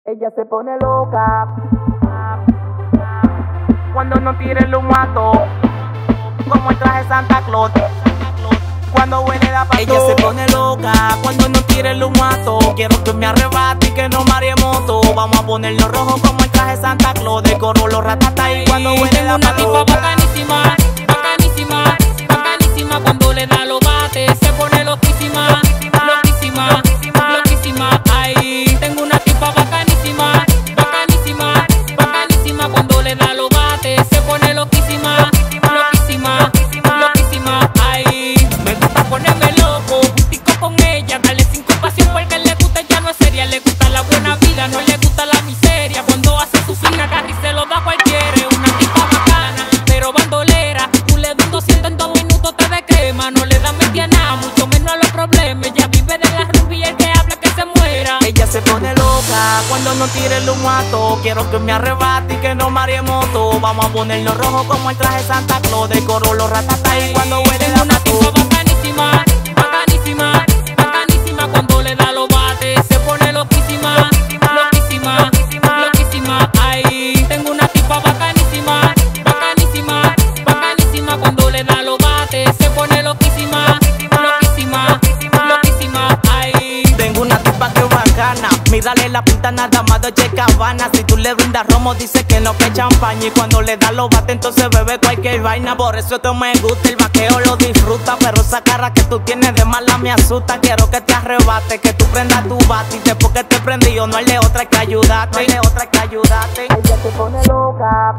Ella se pone loca cuando no tira el humato, como el traje Santa Claus. Cuando huele la pato. Ella se pone loca cuando no tira el humato. Quiero que me arrebate y que no maremoto. Vamos a ponerlo rojo como el traje Santa Claus. Decoro los ratatas y cuando huele la pato. Tengo una tipa bacanísima, bacanísima, bacanísima. Cuando le da los bates se pone loquísima, loquísima, loquísima. Ay, tengo una tipa bacanísima, bacanísima, bacanísima. Cuando le da los bates se pone loquísima, loquísima, loquísima. Ay, me gusta ponerme loco, justico con ella, darle 5 pasión porque le gusta, ya no es seria. Le gusta la buena vida, no le gusta la miseria. Cuando hace su fina agarra y se lo da a cualquiera. Una tipa bacana, pero bandolera. Tú le das 200 en 2 minutos, te descrema. No le da media nada, mucho menos a los problemas. Ella vive de la rubia y el que habla que se muera. Ella se pone loca cuando no tire el humato. Quiero que me arrebate y que no maremoto. Vamos a ponerlo rojo como el traje Santa Claus. Decoro los ratatas y cuando huele la una tipa bacanísima, bacanísima, bacanísima. Cuando le da los bates se pone loquísima, loquísima, loquísima. Ay, tengo una tipa bacanísima, bacanísima, bacanísima. Cuando le da los bates se pone loquísima, loquísima, loquísima. Ay, tengo una tipa que bacana. Mírale la pinta nada más de Cabana. Si tú le brindas romo dice que no, que champaña. Y cuando le da los bates entonces bebe cualquier vaina. Por eso esto me gusta, el vaqueo lo disfruta. Pero esa cara que tú tienes de mala me asusta. Quiero que te arrebate, que tú prendas tu bate. Y después que te prendí yo no hay de otra que ayudarte. No hay de otra que ayudarte. Ella se pone loca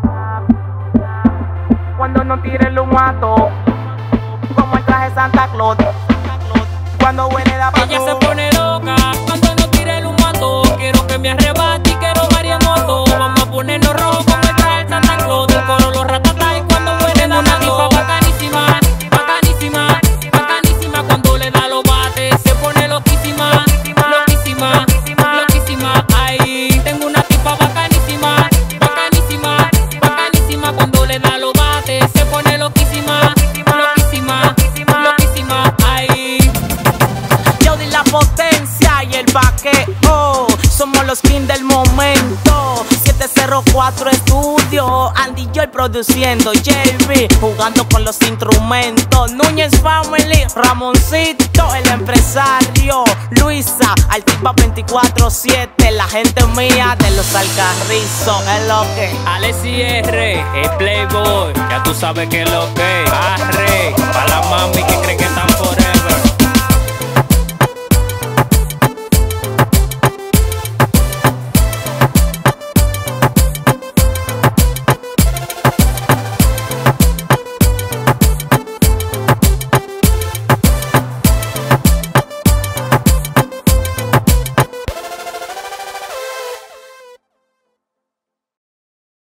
cuando no tire el humato, como el traje Santa Claus. Cuando huele la pato. ella se pone loca cuando no tira el humato. Quiero que me arrebate y quiero maremoto. Vamos a ponernos rojo como el traje Santa Claus. Decoro los ratatas y cuando huele la una tipa bacanísima, bacanísima, bacanísima. Cuando le da los bates se pone loquísima, loquísima, loquísima. Ay, tengo una tipa bacanísima, bacanísima, bacanísima. Cuando le da los bates se pone loquísima, loquísima, loquísima. Ay, la potencia y el vaqueo, somos los kings del momento. 704 Estudio, Andy Joy produciendo, JB jugando con los instrumentos, Núñez Family, Ramoncito el empresario, Luisa, Altipa 24/7, la gente mía de los Alcarrizos, es lo que. Alexi R, el Playboy, ya tú sabes que es lo que. Arre, pa' la mami que cree que están por